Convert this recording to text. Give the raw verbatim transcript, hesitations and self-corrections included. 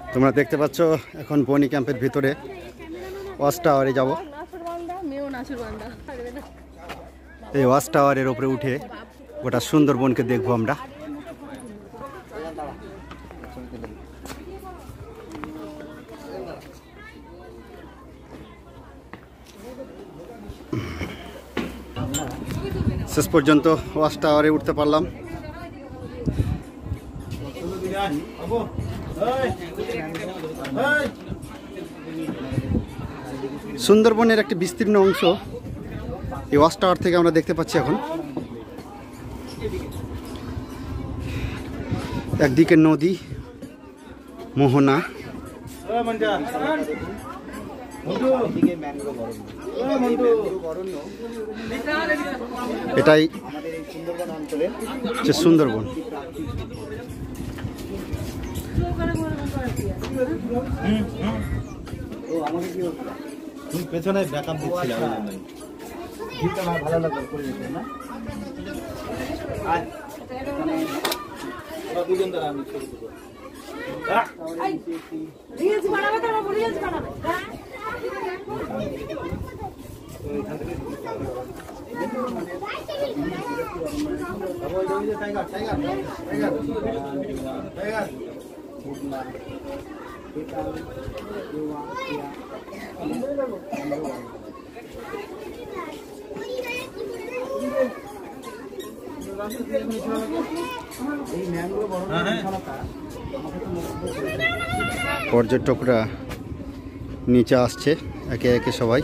তোমরা দেখতে পাচ্ছ এখন বনি ক্যাম্পের ভিতরে ওয়াচ টাওয়ারে যাব। এই ওয়াচ টাওয়ারের উপরে উঠে গোটা সুন্দরবনকে দেখবো আমরা। শেষ পর্যন্ত ওয়াচ টাওয়ারে উঠতে পারলাম। সুন্দরবনের একটি বিস্তীর্ণ অংশ এই ওয়াচ টাওয়ার থেকে আমরা দেখতে পাচ্ছি। এখন একদিকে নদী মোহনা, এটাই হচ্ছে সুন্দরবন। পেছনে ব্যাকআপ দিচ্ছিলাম, ভালো লাগবে করে দিতে না। দুজন দ্বারা আমি ছবি দেবো। রিলস বানাবে তো, রিলস বানাবে। টাইগার টাইগার টাইগার টাইগার পর্যটকরা নিচে আসছে একে একে সবাই।